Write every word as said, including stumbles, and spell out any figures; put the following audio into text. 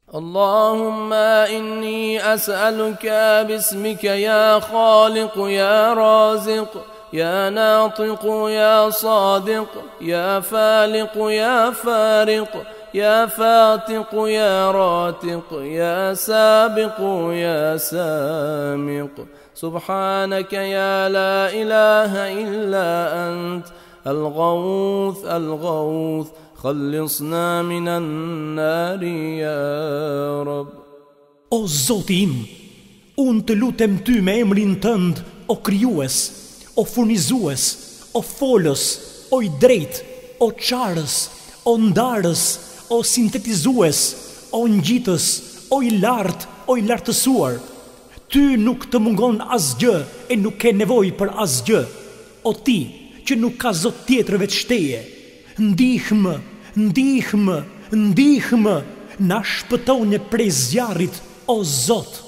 اللهم إني أسألك باسمك يا خالق يا رازق يا ناطق يا صادق يا فالق يا فارق يا فاتق يا راتق يا سابق يا سامق سبحانك يا لا إله إلا أنت الغوث الغوث خلصنا من النار يا رب. O Zoti im, unë të lutem ty me emrin tënd, o krijues, o furnizues, o folës, o i drejt, o qarës, o ndarës, o sintetizues, o ngjitës, o i lartë, o i lartësuar. Ty nuk të mungon asgjë e nuk ke nevojë për asgjë. O ti që nuk ka zot tjetër veç teje, ndihmë, ndihmë, ndihmë, na shpëtone prej zjarrit, o Zot.